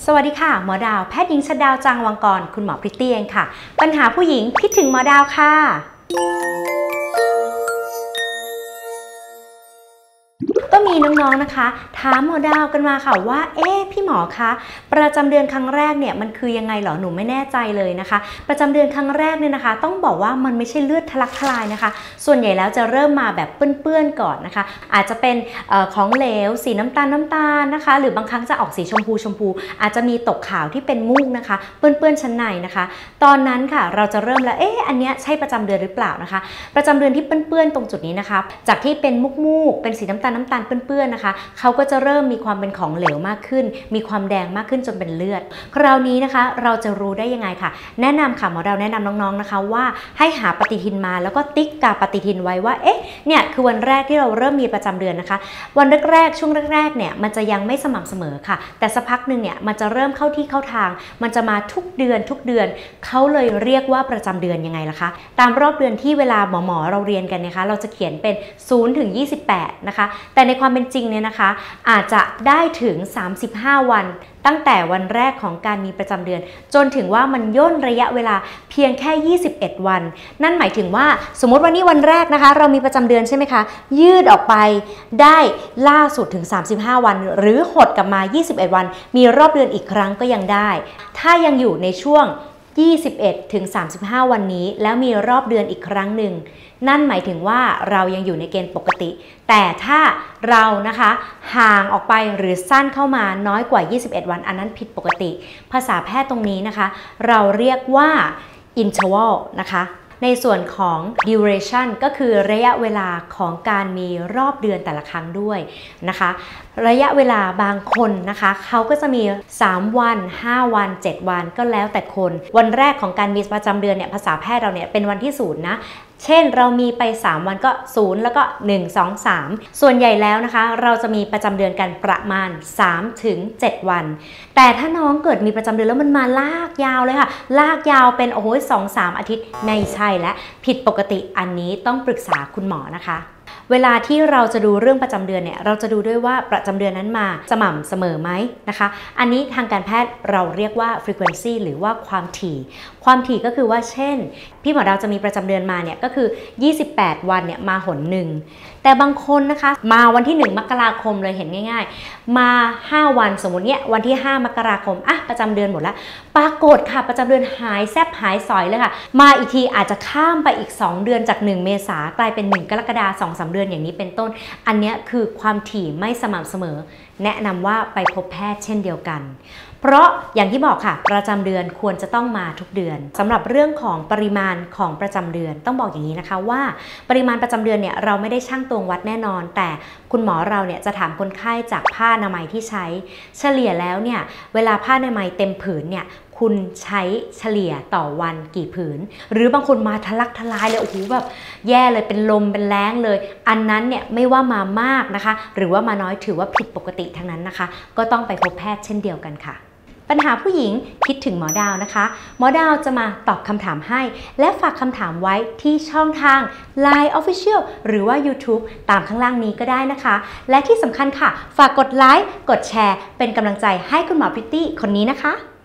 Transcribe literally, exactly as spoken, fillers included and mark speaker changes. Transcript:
Speaker 1: สวัสดีค่ะหมอดาวแพทย์หญิงชดาวจางวังกรคุณหมอพริตตี้เองค่ะปัญหาผู้หญิงคิดถึงหมอดาวค่ะก็มีน้องๆนะคะถามหมอดาวกันมาค่ะว่าเอ๊ะพี่หมอคะประจำเดือนครั้งแรกเนี่ยมันคือยังไงหรอหนูไม่แน่ใจเลยนะคะประจำเดือนครั้งแรกเนี่ยนะคะต้องบอกว่ามันไม่ใช่เลือดทะลักทลายนะคะส่วนใหญ่แล้วจะเริ่มมาแบบเปื้อนๆก่อนนะคะอาจจะเป็นเอ่อของเหลวสีน้ำตาลน้ำตาลนะคะหรือบางครั้งจะออกสีชมพูชมพูอาจจะมีตกขาวที่เป็นมูกนะคะเปื้อนๆชั้นในนะคะตอนนั้นค่ะเราจะเริ่มแล้วเอ๊ะอันเนี้ยใช่ประจำเดือนหรือเปล่านะคะประจำเดือนที่เปื้อนๆตรงจุดนี้นะคะจากที่เป็นมูกๆเป็นสีน้ำตาลน้ำตาลเปื้อนๆนะคะเขาก็จะเริ่มมีความเป็นของเหลวมากขึ้นมีความแดงมากขึ้นจนเป็นเลือดคราวนี้นะคะเราจะรู้ได้ยังไงค่ะแนะนำค่ะหมอดาวแนะนำน้องๆนะคะว่าให้หาปฏิทินมาแล้วก็ติ๊กกาปฏิทินไว้ว่าเอ๊ะเนี่ยคือวันแรกที่เราเริ่มมีประจำเดือนนะคะวันแรกๆช่วงแรกๆเนี่ยมันจะยังไม่สม่ำเสมอค่ะแต่สักพักหนึ่งเนี่ยมันจะเริ่มเข้าที่เข้าทางมันจะมาทุกเดือนทุกเดือนเขาเลยเรียกว่าประจำเดือนยังไงล่ะคะตามรอบเดือนที่เวลาหมอๆเราเรียนกันนะคะเราจะเขียนเป็นศูนย์ถึงยี่สิบแปดนะคะแต่ในความเป็นจริงเนี่ยนะคะอาจจะได้ถึงสามสิบห้าวันตั้งแต่วันแรกของการมีประจำเดือนจนถึงว่ามันย่นระยะเวลาเพียงแค่ยี่สิบเอ็ดวันนั่นหมายถึงว่าสมมติวันนี้วันแรกนะคะเรามีประจำเดือนใช่ไหมคะยืดออกไปได้ล่าสุดถึงสามสิบห้าวันหรือหดกลับมายี่สิบเอ็ดวันมีรอบเดือนอีกครั้งก็ยังได้ถ้ายังอยู่ในช่วงยี่สิบเอ็ดถึงสามสิบห้าวันนี้แล้วมีรอบเดือนอีกครั้งหนึ่งนั่นหมายถึงว่าเรายังอยู่ในเกณฑ์ปกติแต่ถ้าเรานะคะห่างออกไปหรือสั้นเข้ามาน้อยกว่ายี่สิบเอ็ดวันอันนั้นผิดปกติภาษาแพทย์ตรงนี้นะคะเราเรียกว่า interval นะคะในส่วนของ duration ก็คือระยะเวลาของการมีรอบเดือนแต่ละครั้งด้วยนะคะระยะเวลาบางคนนะคะเขาก็จะมีสามวันห้าวันเจ็ดวันก็แล้วแต่คนวันแรกของการมีประจำเดือนเนี่ยภาษาแพทย์เราเนี่ยเป็นวันที่ศูนย์นะเช่นเรามีไปสามวันก็ศูนย์แล้วก็หนึ่ง สอง สามส่วนใหญ่แล้วนะคะเราจะมีประจำเดือนกันประมาณ สามถึงเจ็ด วันแต่ถ้าน้องเกิดมีประจำเดือนแล้วมันมาลากยาวเลยค่ะลากยาวเป็นโอ้โห สองถึงสาม อาทิตย์ไม่ใช่และผิดปกติอันนี้ต้องปรึกษาคุณหมอนะคะเวลาที่เราจะดูเรื่องประจำเดือนเนี่ยเราจะดูด้วยว่าประจำเดือนนั้นมาสม่ำเสมอไหมนะคะอันนี้ทางการแพทย์เราเรียกว่า frequency หรือว่าความถี่ความถี่ก็คือว่าเช่นพี่หมอดาวจะมีประจำเดือนมาเนี่ยก็คือยี่สิบแปดวันเนี่ยมาหนหนึ่งแต่บางคนนะคะมาวันที่หนึ่งมกราคมเลยเห็นง่ายๆมาห้าวันสมมุติเนี่ยวันที่ห้ามกราคมอ่ะประจำเดือนหมดแล้วปรากฏค่ะประจำเดือนหายแซบหายสอยเลยค่ะมาอีกทีอาจจะข้ามไปอีกสองเดือนจากหนึ่งเมษากลายเป็นหนึ่งกรกฎาคม สองถึงสาม เดือนอย่างนี้เป็นต้นอันนี้คือความถี่ไม่สม่ำเสมอแนะนำว่าไปพบแพทย์เช่นเดียวกันเพราะอย่างที่บอกค่ะประจำเดือนควรจะต้องมาทุกเดือนสำหรับเรื่องของปริมาณของประจำเดือนต้องบอกอย่างนี้นะคะว่าปริมาณประจำเดือนเนี่ยเราไม่ได้ชั่งตวงวัดแน่นอนแต่คุณหมอเราเนี่ยจะถามคนไข้จากผ้าอนามัยที่ใช้เฉลี่ยแล้วเนี่ยเวลาผ้าอนามัยเต็มผืนเนี่ยคุณใช้เฉลี่ยต่อวันกี่ผืนหรือบางคนมาทะลักทลายเลยโอ้โหแบบแย่เลยเป็นลมเป็นแล้งเลยอันนั้นเนี่ยไม่ว่ามามากนะคะหรือว่ามาน้อยถือว่าผิดปกติทั้งนั้นนะคะก็ต้องไปพบแพทย์เช่นเดียวกันค่ะปัญหาผู้หญิงคิดถึงหมอดาวนะคะหมอดาวจะมาตอบคำถามให้และฝากคำถามไว้ที่ช่องทาง ไลน์ Official หรือว่า YouTube ตามข้างล่างนี้ก็ได้นะคะและที่สำคัญค่ะฝากกดไลค์กดแชร์เป็นกำลังใจให้คุณหมอพริตตี้คนนี้นะคะ